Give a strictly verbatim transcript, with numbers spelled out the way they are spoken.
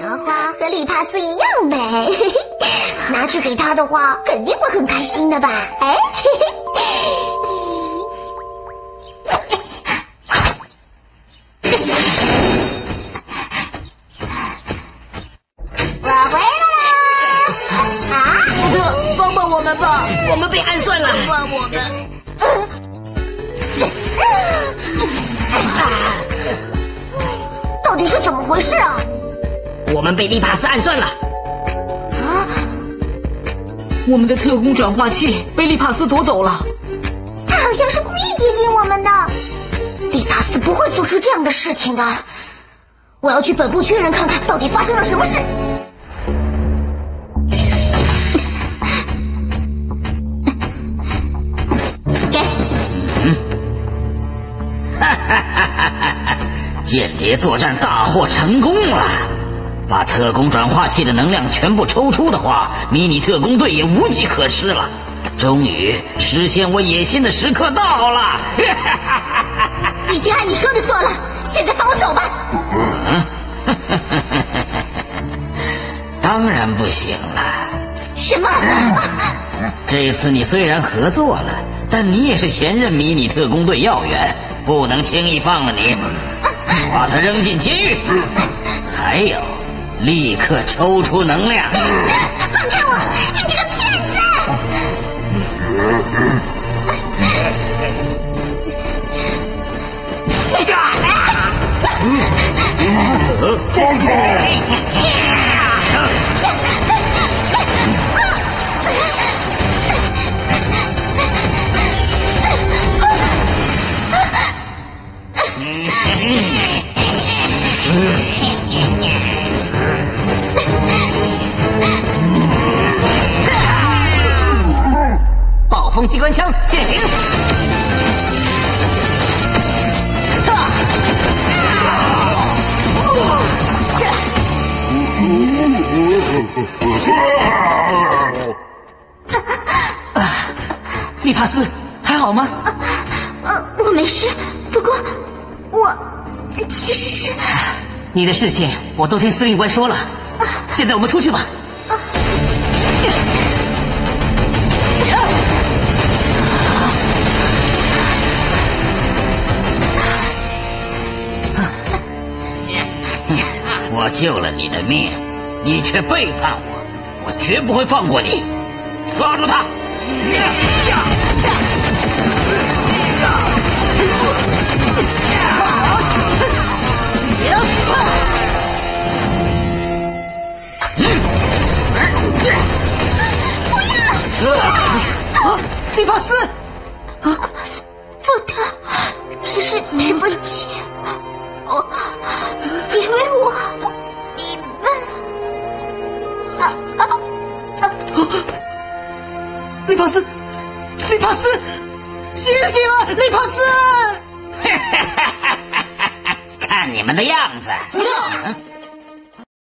花花和利帕斯一样美，拿去给他的话，肯定会很开心的吧？哎，嘿嘿。我回来啦！啊！ 福特，帮帮我们吧，我们被暗算了，帮我们。 到底是怎么回事啊？ 我们被利帕斯暗算了。 啊！ 我们的特工转化器被利帕斯夺走了。 他好像是故意接近我们的。利帕斯不会做出这样的事情的。我要去本部确认看看到底发生了什么事。给。 嗯。哈哈哈哈哈！间谍作战大获成功了。把特工转化器的能量全部抽出的话，迷你特工队也无计可施了。终于实现我野心的时刻到了！ 已经按你说的做了，现在放我走吧。 嗯，当然不行了。 什么？ 这次你虽然合作了，但你也是前任迷你特工队要员，不能轻易放了你，把他扔进监狱。还有，立刻抽出能量！ 放开我，你这个骗子！ 放开！ 暴风机关枪变形！ 利帕斯，还好吗？ 呃，我没事，不过我其实是…… 你的事情我都听司令官说了，现在我们出去吧。 我救了你的命，你却背叛我，我绝不会放过你！抓住他！ 不要！ 利帕斯！ 啊，福特，真是对不起，我因为我你们啊啊啊！ 利帕斯，利帕斯，醒醒啊，利帕斯！ 看你们的样子。